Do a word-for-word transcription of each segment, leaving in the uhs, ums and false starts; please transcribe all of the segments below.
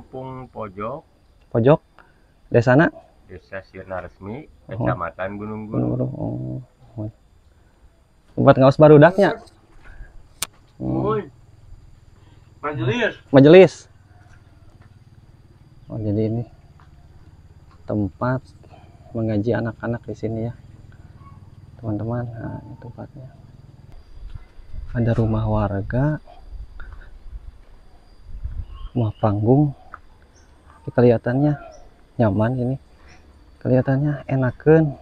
Kampung Pojok, Pojok, desana? Desa Sirna Resmi, Kecamatan Gunung Gunung Guru. Guru. Oh. Tempat ngaos barudaknya. Hmm. Majelis. Majelis. Oh, jadi ini tempat mengaji anak-anak di sini ya, teman-teman. Nah, ini tempatnya. Ada rumah warga, rumah panggung. Ini kelihatannya nyaman ini. Kelihatannya enakan.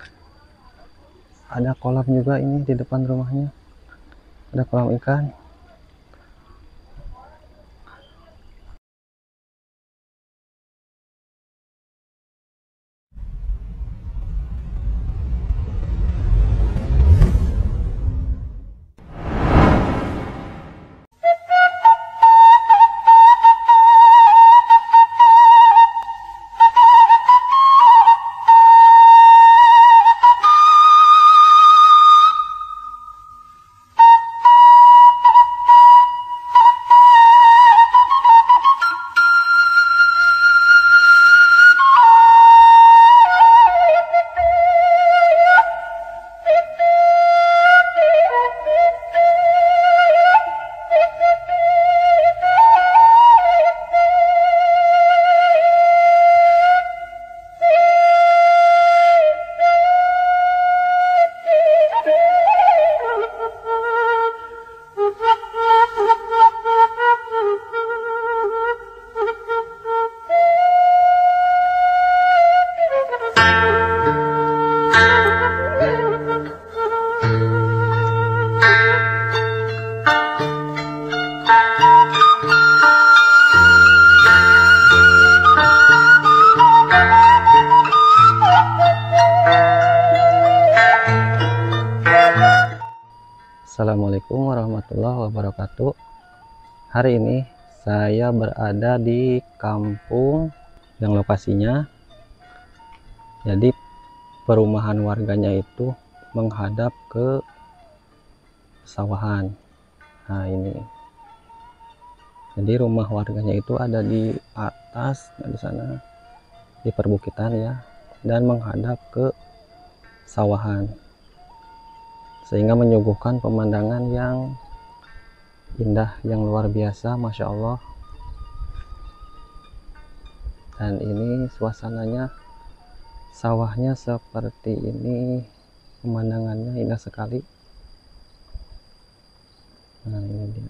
Ada kolam juga ini di depan rumahnya. Ada kolam ikan. Assalamualaikum warahmatullahi wabarakatuh. Hari ini saya berada di kampung yang lokasinya jadi perumahan warganya itu menghadap ke sawahan. Nah, ini jadi rumah warganya itu ada di atas, nah di sana di perbukitan ya, dan menghadap ke sawahan, sehingga menyuguhkan pemandangan yang indah, yang luar biasa, masya Allah. Dan ini suasananya, sawahnya seperti ini, pemandangannya indah sekali. Nah, ini dia.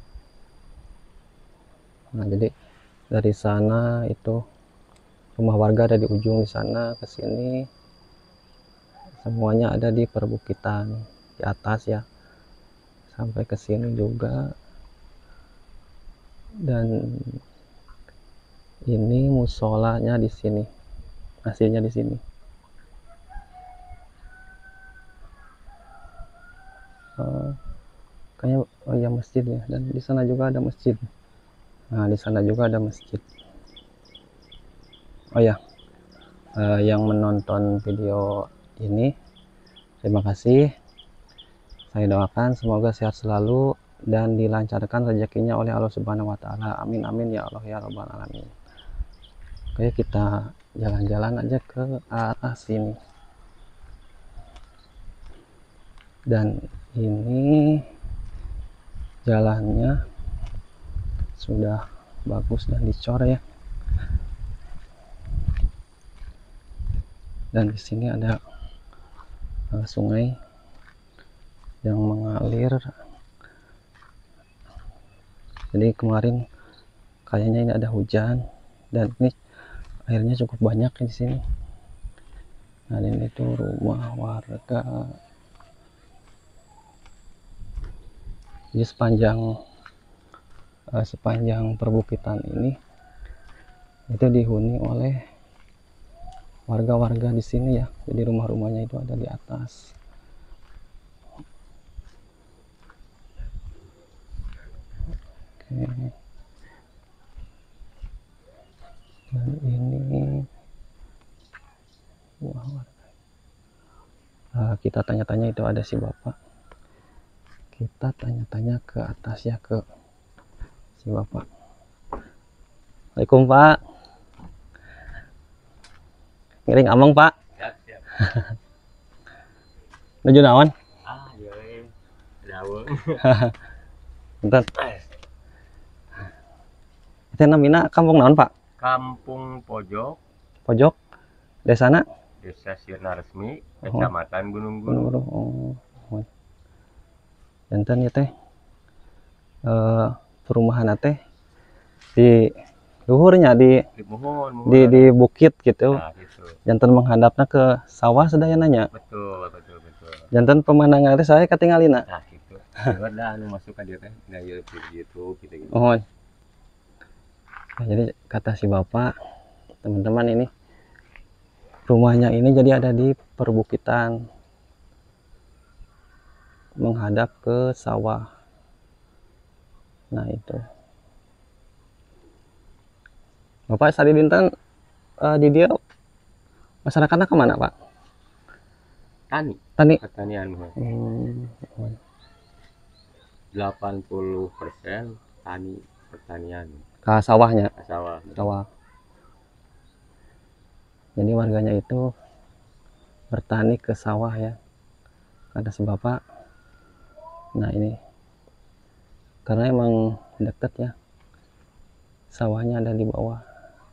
Nah, jadi dari sana itu rumah warga ada di ujung di sana, ke sini semuanya ada di perbukitan di atas ya, sampai ke sini juga. Dan ini musolanya di sini, hasilnya di sini. Uh, kayaknya oh ya masjid ya, dan di sana juga ada masjid. Nah, di sana juga ada masjid. Oh ya, uh, yang menonton video ini, terima kasih. Saya doakan semoga sehat selalu dan dilancarkan rezekinya oleh Allah Subhanahu wa taala. Amin amin ya Allah ya rabbal alamin. Oke, kita jalan-jalan aja ke arah sini. Dan ini jalannya sudah bagus dan dicor ya. Dan di sini ada uh, sungai yang mengalir. Jadi kemarin kayaknya ini ada hujan dan ini airnya cukup banyak di sini. Nah, ini tuh rumah warga. Jadi sepanjang uh, sepanjang perbukitan ini itu dihuni oleh warga-warga di sini ya. Jadi rumah-rumahnya itu ada di atas. Oke. Dan ini wah, warga. Uh, kita tanya-tanya itu ada si bapak. Kita tanya-tanya ke atas ya, ke si bapak. Assalamualaikum Pak. Ngiring amang Pak. Siap, siap. Nuju naon? Ah, iya. Daweng. Bentar. Itu namina kampung naon Pak? Kampung Pojok, Pojok. Desana? Desa Sirna Resmi, Kecamatan Gunung Guru. Gunung. Oh. Jantan ya teh. Eh, perumahan teh di luhurnya di Di mohon, di di bukit gitu. Nah, gitu. Jantan menghadapnya ke sawah sedayananya. Betul, betul, betul. Jantan pemandangan teh saya ketinggalina. Nah, gitu. Dengar dah anu masuk ka dieu teh. Nah, ieu YouTube gitu gitu. Oh. Nah, jadi kata si bapak, teman-teman ini rumahnya ini jadi ada di perbukitan menghadap ke sawah. Nah itu bapak Sari Dinten uh, di dia masyarakatnya kemana Pak? Tani, Tani. pertanian mah. Hmm. delapan puluh persen tani pertanian. Ke sawahnya. Ke sawah. Sawah. Jadi warganya itu bertani ke sawah ya. Kata si bapak. Nah ini karena emang dekat ya. Sawahnya ada di bawah.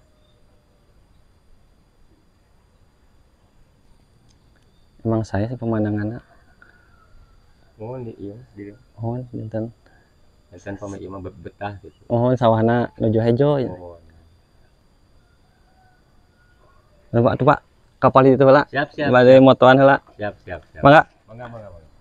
Emang saya sih pemandangannya. Oh, di iya, di. Oh, dinten. Enten pame ieu mah betah gitu. Oh, sawahna nuju hejo. Oh. Nah, Pak, tuh Pak, kapal itu lah. Siap, siap. Bade motoan heula. Siap, siap, siap. Mangga. Mangga, mangga, mangga.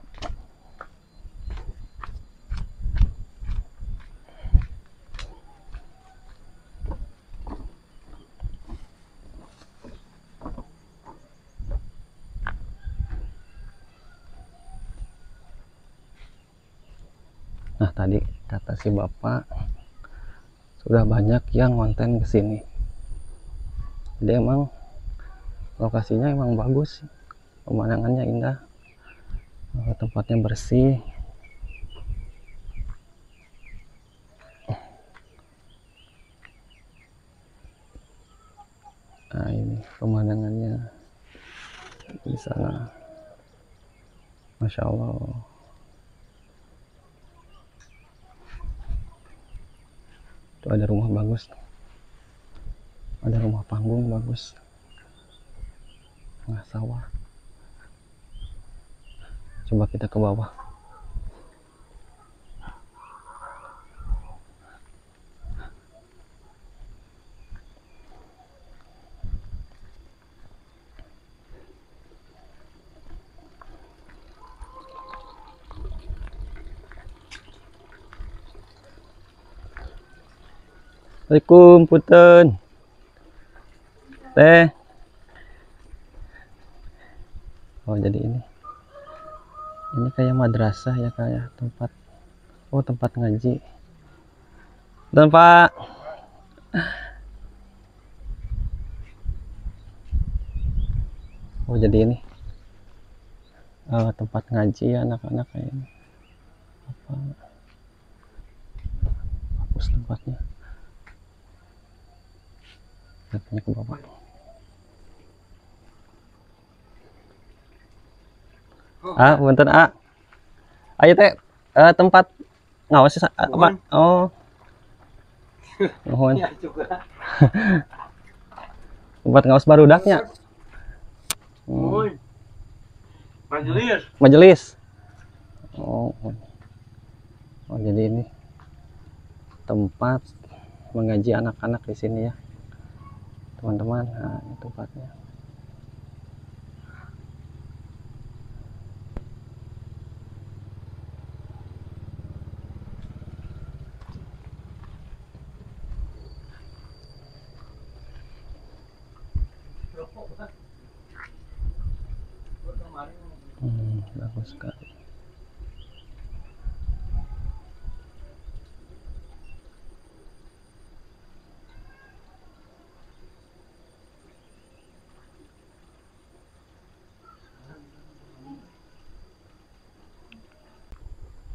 Nah, tadi kata si bapak sudah banyak yang konten ke sini. Jadi emang lokasinya emang bagus, pemandangannya indah, tempatnya bersih. Nah ini pemandangannya di sana, masya Allah. Itu ada rumah bagus, ada rumah panggung bagus, tengah sawah. Coba kita ke bawah. Assalamualaikum punten teh. Oh jadi ini ini kayak madrasah ya, kayak tempat, oh tempat ngaji. Dan Pak, oh jadi ini uh, tempat ngaji anak-anak kayak ini. Apa bagus tempatnya. Katanya ke bawah. Ah, punten A. Ayo teh uh, tempat ngawas uh, apa? Oh. Nuhun. Tempat ngawas barudaknya. Hmm. Majelis. Majelis. Oh. Oh jadi ini tempat mengaji anak-anak di sini ya. Teman-teman, nah ini tempatnya. Hmm, bagus sekali.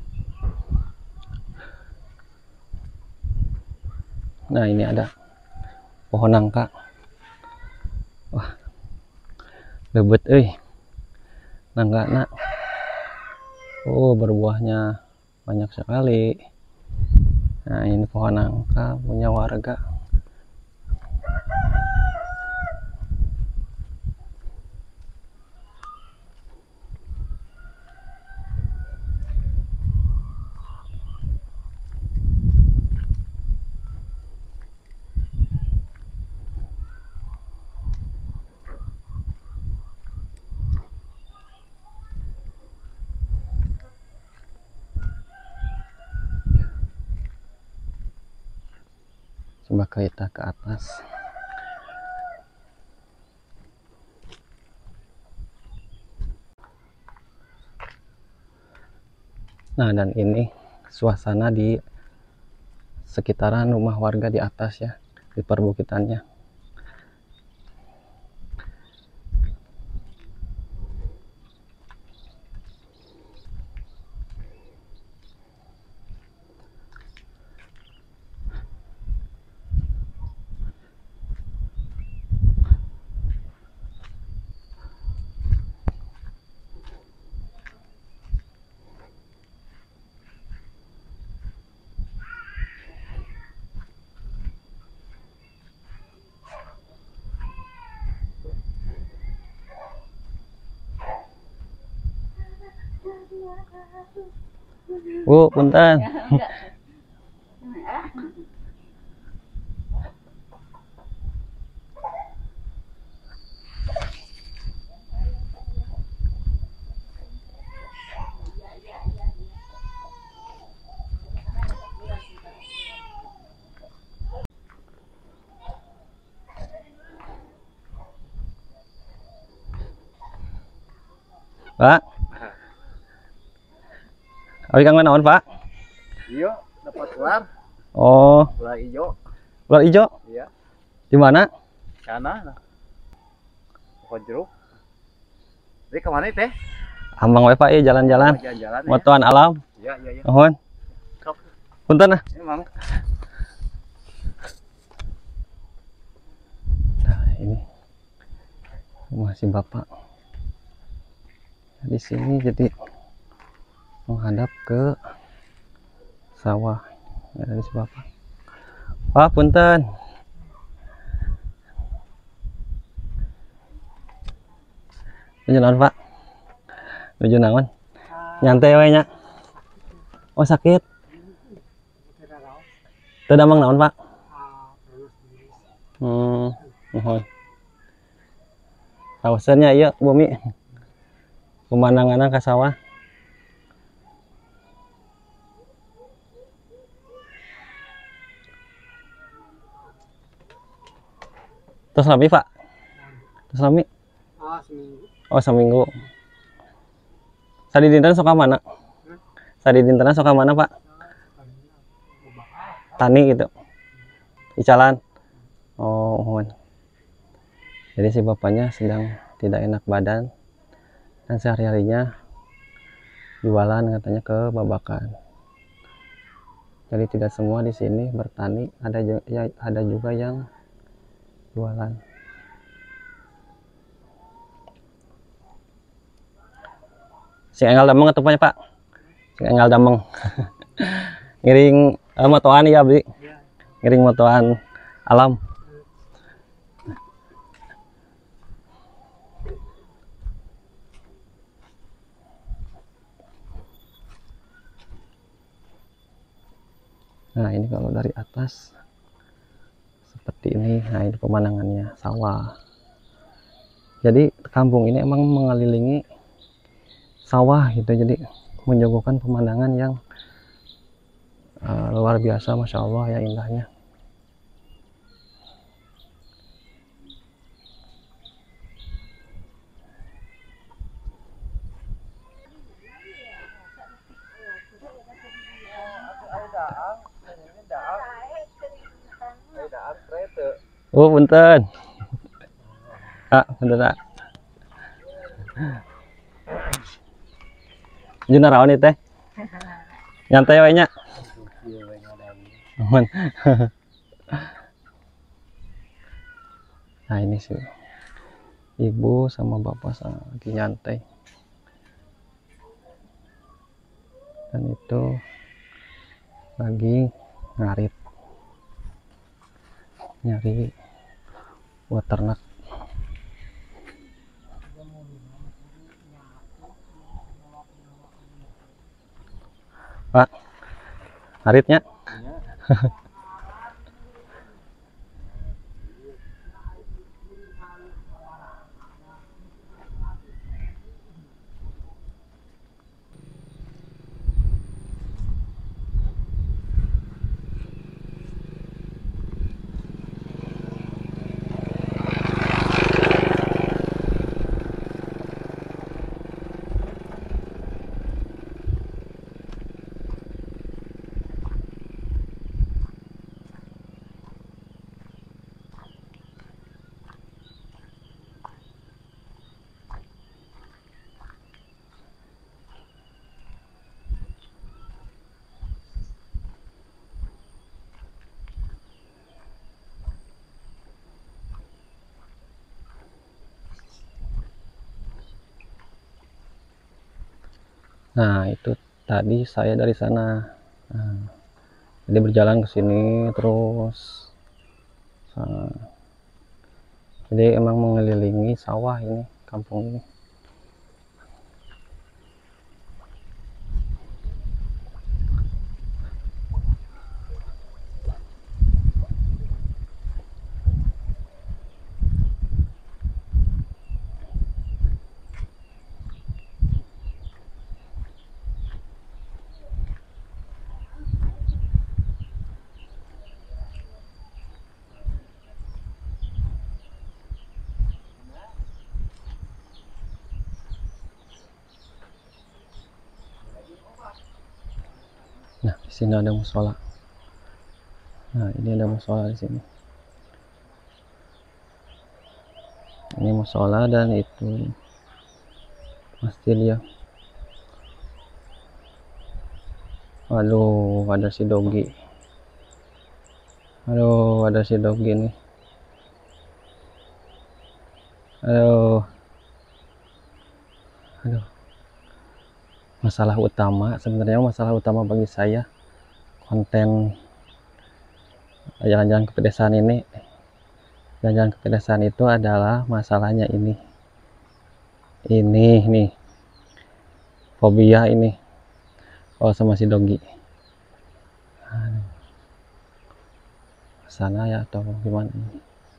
Nah ini ada pohon nangka. Wah, lebat euy. Nanggana. Oh, berbuahnya banyak sekali. Nah, ini pohon nangka punya warga. Coba kita ke atas. Nah, dan ini suasana di sekitaran rumah warga di atas ya, di perbukitannya. Bu, punten. Pak. Abi kang naon, Pak? Iya, dapat ular. Oh, Ular hijau. ular hijau. Iya. Di mana? Sana. Nah. Pohon jeruk. Jadi kemana teh? Ambang we Pak ya jalan-jalan. Jalan-jalan. Ya. Motoan alam. Iya, iya, iya. Mohon. Sok. Punten ah. Emang. Nah, ini rumah si Bapak. Di sini jadi menghadap ke sawah. Ada si Bapak. Pak, punten. Nuju naon, Pak? Nuju naon? Nyantai we nya. Oh, sakit. Teu damang naon, Pak? Hmm, mohon. Kawasannya ieu bumi. Pemandangan ke sawah. Terus lami, Pak? Terus lami? Ah, seminggu. Oh, seminggu. Sadi dinten sok ka mana? Sadi dinten sok ka mana, Pak? Tani gitu. Icalan. Oh, mohon. Jadi si bapaknya sedang tidak enak badan dan sehari-harinya jualan katanya ke Babakan. Jadi tidak semua di sini bertani, ada ya, ada juga yang jualan. Si Engal Dameng atau punya Pak? Si Engal Dameng. Ngiring uh, motoan ya, Bi. Ngiring motoan alam. Nah, ini kalau dari atas seperti ini. Nah, ini pemandangannya sawah. Jadi kampung ini emang mengelilingi sawah gitu, jadi menyuguhkan pemandangan yang uh, luar biasa, masya Allah ya indahnya. Oh, punten. Ah, punten ah. Juna raon itu teh. Nyantai we nya. Aman. Nah ini sih ibu sama bapak lagi nyantai, dan itu lagi ngarit nyari buat ternak. Pak, ngaritnya nah itu tadi saya dari sana. Nah, jadi berjalan ke sini terus. Nah, jadi emang mengelilingi sawah ini kampung ini. Nah, di sini ada musola. Nah, ini ada musola di sini. Ini musola dan itu masjid ya. Aduh, ada si Dogi. Aduh, ada si Dogi nih. Aduh. Aduh. Masalah utama, sebenarnya masalah utama bagi saya konten jalan-jalan ke pedesaan ini, jalan-jalan ke pedesaan itu adalah masalahnya ini ini nih fobia ini kalau sama si Dogi. Aduh. Sana ya atau gimana ini.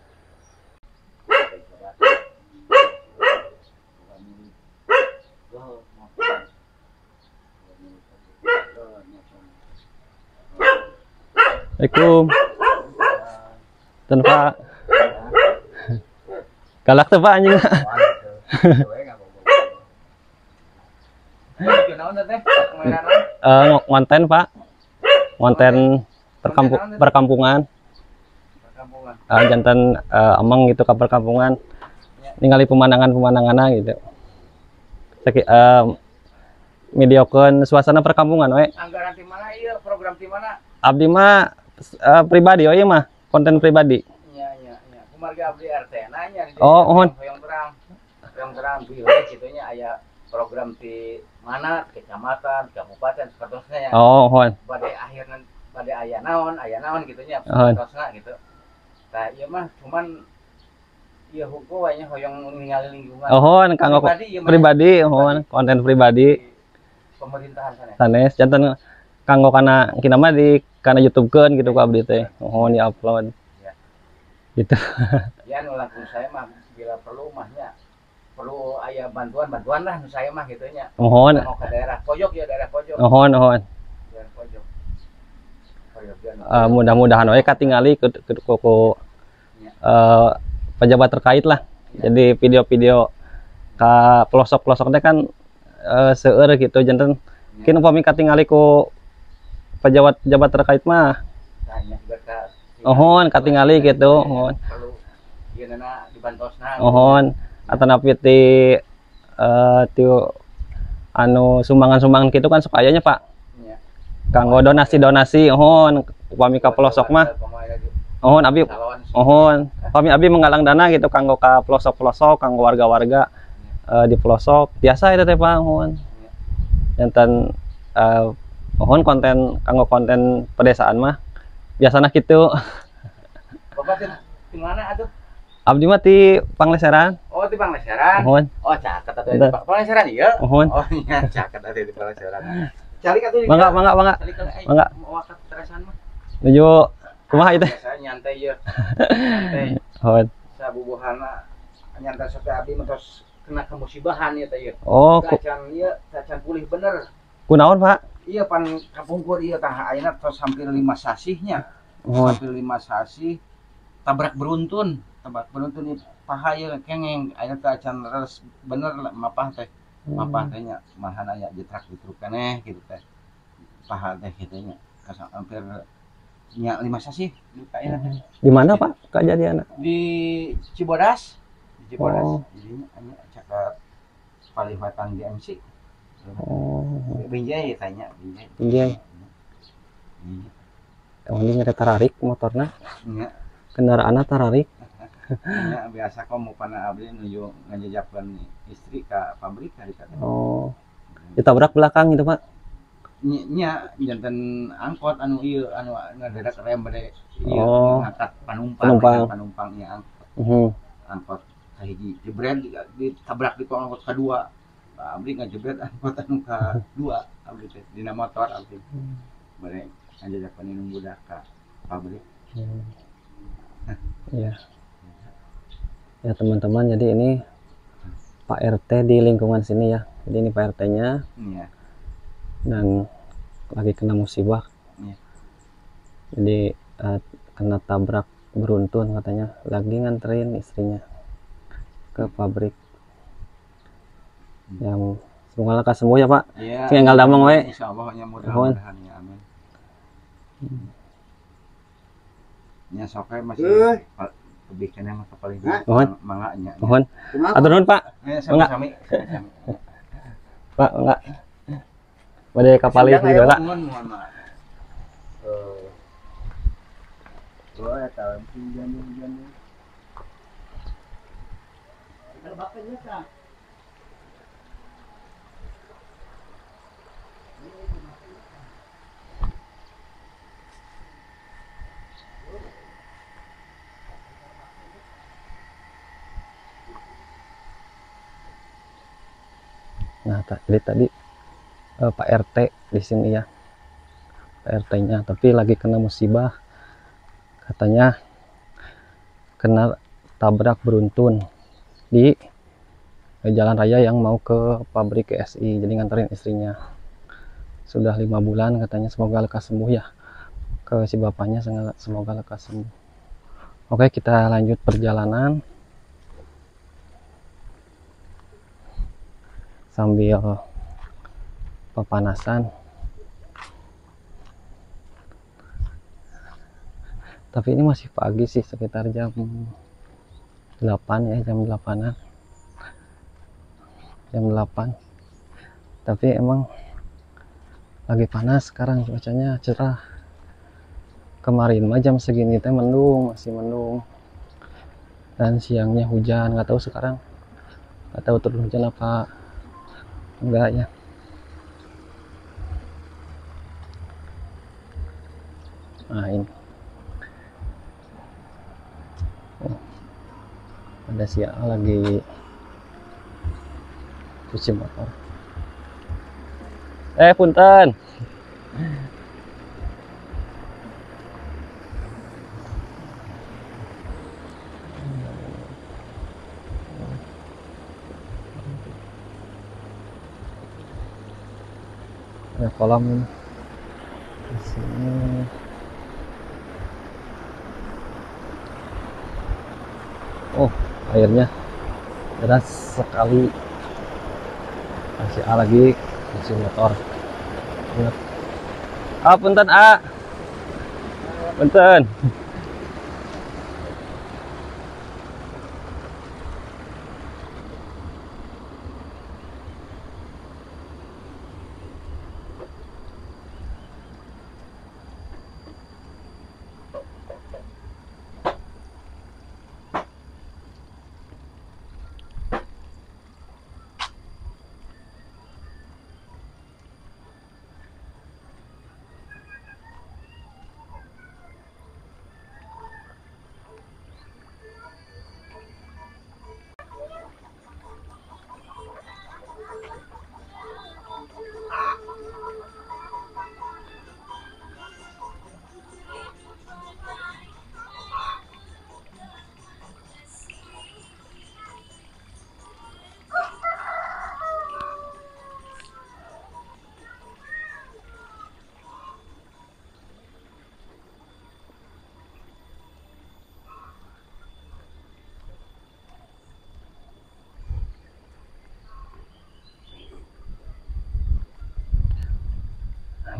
Assalamualaikum. Ten Pak. Galak tuh Pak anjing. Eh ngonten Pak. Ngonten perkampung perkampungan. Uh, jantan uh, emang gitu ke perkampungan. Ningali pemandangan-pemandanganna gitu. Saki, uh, mediakeun suasana perkampungan we. Anggaran di mana ieu program di mana? Abdi mah uh, pribadi oh iya mah konten pribadi. Iya iya iya. Kumarga abdi R T nanya di Oh, ohon. Hoyong terang. Hoyong terang bieu kitunya aya program di mana kecamatan, kabupaten sepertinya ya. Oh, ohon. Pada akhirnya pada aya naon, aya naon gitunya Ohon. sepertinya gitu. Nah, ieu mah cuman ieu hukum we nya hoyong ningali lingkungan. Ohon kanggo Pribadi, ieu mah. pribadi, ohon konten pribadi. Pemerintahan sana. Sanes jantan kanggo kana kina mah di kana YouTube-keun gitu ku abdi teh. Mohon di-upload. Ya. Gitu. Ya nu langsung saya mah bila perlu mahnya perlu aya bantuan-bantuan lah nu saya mah gitunya. Mohon. Mau ke daerah pojok ya daerah pojok. Mohon, mohon. Daerah pojok. Pojok ya. Uh, mudah-mudahan we katingali ke ke ku, ku uh, pejabat terkait lah. Ya. Jadi video-video ka pelosok-pelosok teh kan uh, seueur gitu jantan Ya. kini upami katingali ku pejabat-pejabat terkait mah. Tanya juga ka. Ohon katingali gitu, ohon. Perlu ieu na dibantosna. Ohon atanapi ti eh ti anu sumbangan-sumbangan gitu kan supayanya Pak. Ya. Kanggo donasi-donasi ohon upami ka pelosok mah. Ohon abi Salawan ohon pami abi menggalang dana gitu kanggo ka pelosok-pelosok kanggo warga-warga eh, di pelosok biasa itu teh Pak ohon jantan eh, ohon konten kanggo konten pedesaan mah biasana gitu. Bapak di, di mana atuh? Abdi mah ti Pangleseran Oh di Pangleseran. ohon Oh caket atuh di Bentar. Pa- Pangleseran iya. ohon Oh iya caket atuh di Pangleseran. Calik atuh di. mangga mangga mangga Calik kali ai. Mangga. Mau wakat teresan mah. nuju kumaha itu Biasa nyantai ya. Nyantai. ohon Sabubuhana nyantai sampai abdi mah tos kena kemusibahan ya teh ya. oh ku, Kacan ieu kacan pulih bener. kunaon Pak Iya pan kapungkur ieu tah ayeuna tos hampir lima sasihnya. ohon Hampir lima sasih tabrak beruntun. Tabrak beruntun ieu paha ieu kengeng ayeuna teh acan res bener mapah teh. Mapah teh nya malahan aya jetrak di truk keneh gitu teh. Paha teh kitu nya. Kasa hampir nya lima sasih luka ayeuna teh. di mana Pak kejadian Di Cibodas. Di Cibodas. Oh. Jadi anya caket Palihwatan D M C. oh Binjai tanya binjai. iya Iya. oh ini nyari tararik motorna Nya, kendaraanna tararik nya biasa kok mau pana abdi nuju ngajajakeun istri ka pabrik hari kata. oh ditabrak belakang gitu Pak Nya, nya janten angkot anu ieu anu ngadadak rem bade ieu Oh. ngangkat panumpang. Penumpang. Panumpang nya angkot. Mhm. Angkot kahiji jebret ditabrak di angkot kadua. Pak abdi ngajebret angkot anu kadua abdi teh dina motor abdi. Bade ngajajakeun inung budak ka pabrik. Hmm. Iya. Ya teman-teman, jadi ini Pak R T di lingkungan sini ya. Jadi ini Pak R T-nya Iya. dan lagi kena musibah. Iya. Jadi eh, kena tabrak beruntun katanya. Lagi nganterin istrinya ke pabrik. Yang semoga lekas sembuh ya Pak. Iya. Sing enggal damang we. Insyaallah nya mudah-mudahan ya amin. Nya sok we masih lebih kena mah paling Mohon. mangga nya. Mohon. Atur nuhun Pak. Ya Mangga. sami-sami. Sami-sami. Pak, enggak. Bade kapal Sedang itu aya lah. mohon mohon Mak. Eh. Oh, eta hujan-hujan. Kalau bakanya ka. Nah, tadi tadi eh, Pak R T di sini ya. Pak R T-nya tapi lagi kena musibah. Katanya kena tabrak beruntun di eh, jalan raya yang mau ke pabrik G S I. Jadi nganterin istrinya. Sudah lima bulan katanya, semoga lekas sembuh ya. Ke si bapaknya semoga lekas sembuh. Oke, kita lanjut perjalanan. Sambil pepanasan, tapi ini masih pagi sih, sekitar jam delapan ya, jam delapanan, jam delapan, tapi emang lagi panas sekarang, cuacanya cerah. Kemarin mah jam segini teh mendung, masih mendung, dan siangnya hujan. Nggak tahu sekarang, nggak tahu turun hujan apa enggak ya. Nah ini oh, ada si A lagi cuci motor. Eh punten, ada kolam ini di sini. Oh, airnya deras sekali. Masih A lagi cuci motor. Ah punten A, punten.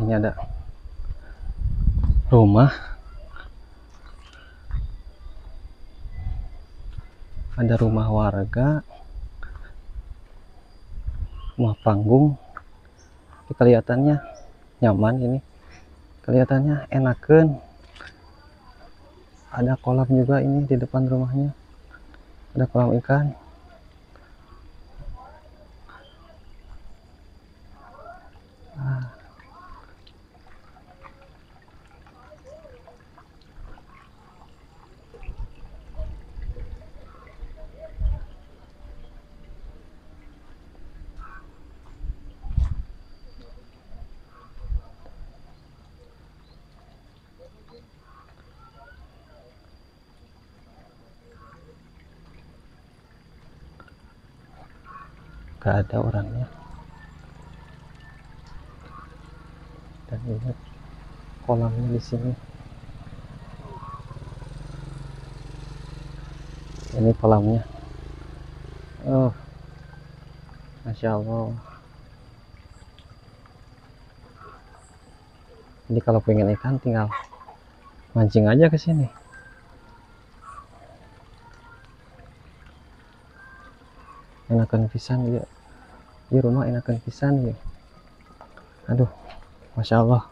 Ini ada rumah, ada rumah warga, rumah panggung. Ini kelihatannya nyaman, ini kelihatannya enakan. Ada kolam juga ini di depan rumahnya, ada kolam ikan. Ah. Gak ada orangnya. Dan ini kolamnya di sini. Ini kolamnya. Oh, masya Allah. Jadi kalau pengen ikan tinggal mancing aja ke sini. Enakan pisan ya. Di rumah enakan pisan ya. Aduh, masya Allah.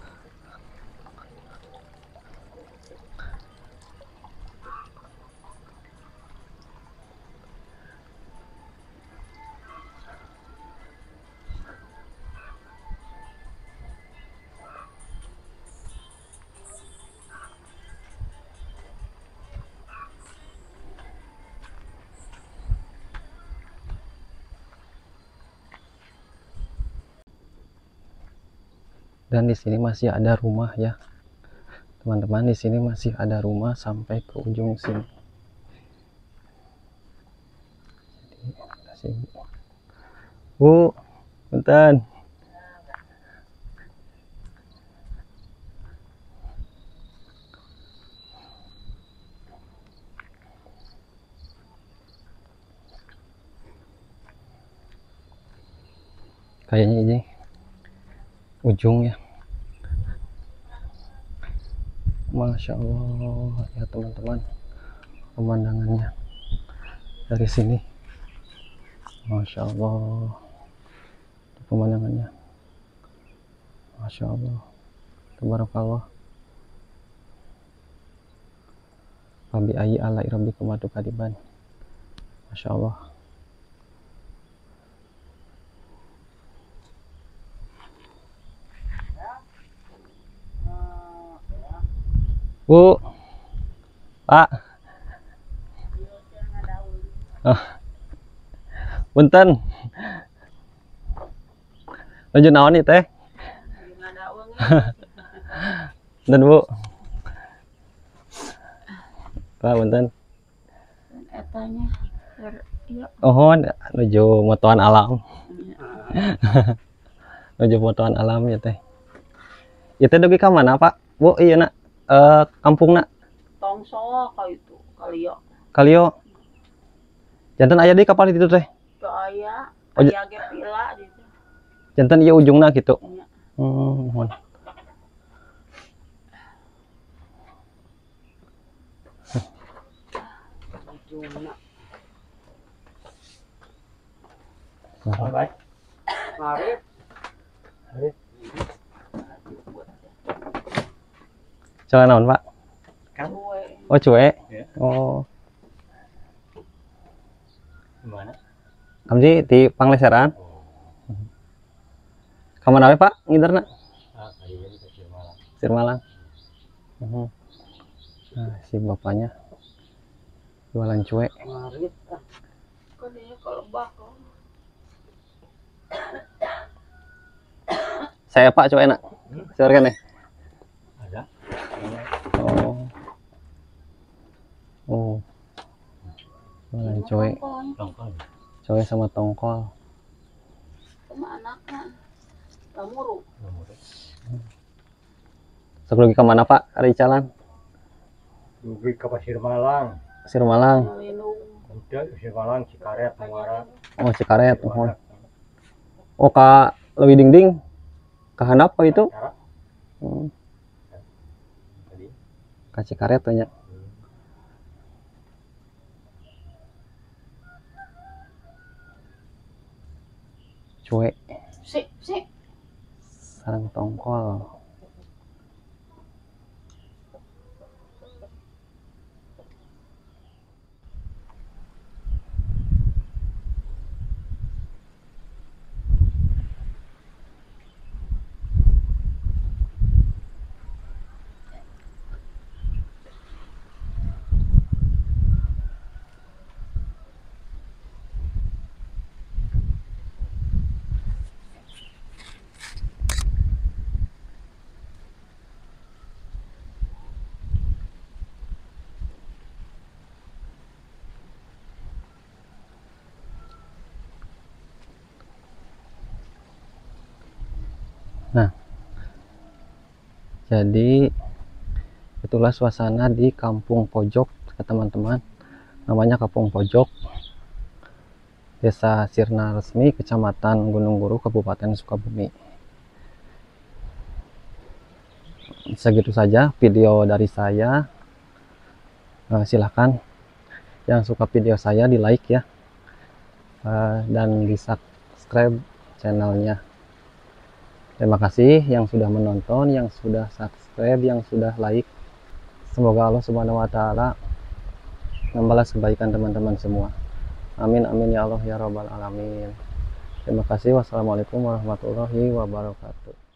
Dan di sini masih ada rumah ya, teman-teman. Di sini masih ada rumah sampai ke ujung sini. Jadi, Bu, bentar. Kayaknya ini ujung ya. Masya Allah ya teman-teman, pemandangannya dari sini. Masya Allah, pemandangannya. Masya Allah, tabarakallah. Fabi ayyi ala'i rabbikuma tukadiban. Masya Allah. Bu, Pak, oh, punten, nuju naon nih teh? Dan Bu, Pak, punten. Etanya, ya. Oh, nuju motoan alam, nuju motoan alam ya teh. Ya teh dugi ka mana Pak? Bu, iya nak. Uh, kampung nak Tongso kali itu kali ya Kalio jantan ayah di kapal itu teh aya oh, aya ge pila gitu jantan iya ujungna gitu ya. Hmm, mohon. Ujungna Baik. Arif. Arif. Jalan naon Pak? Kue. Oh cuek. Ya. Oh Gimana? Abdi di Pangleseran. Oh. Kamana we Pak ngiderna? Ah, kayaknya di Sirmalang. Sirmalang. Uh-huh. Nah, si bapaknya jualan cuek. Arif. Ah. Kan dia kalau bakal. Saya Pak cuek nak. Hmm? Silakan ya. Ada. Oh. Oh. Jualan cuek. Tongkol. Cuek sama tongkol. Sama anaknya. Lamuru. Sok lagi ke mana Pak? Hari jalan. Dugi ke Sirmalang. Sirmalang. Minum. Udah Sirmalang, Cikaret, Muara. Oh Cikaret. Oh, oh Kak Lewi Dingding. Kahan apa itu? Karat Hmm, tadi. kasih karet tanya. Hmm. Cuek Sik, sik. sarang tongkol. Nah, jadi itulah suasana di kampung pojok teman-teman. Namanya Kampung Pojok, Desa Sirna Resmi, Kecamatan Gunung Guru, Kabupaten Sukabumi. Segitu saja video dari saya. Eh, silahkan yang suka video saya di like ya, eh, dan di subscribe channelnya. Terima kasih yang sudah menonton, yang sudah subscribe, yang sudah like. Semoga Allah Subhanahu wa Ta'ala membalas kebaikan teman-teman semua. Amin amin ya Allah ya Rabbal alamin. Terima kasih. Wassalamualaikum warahmatullahi wabarakatuh.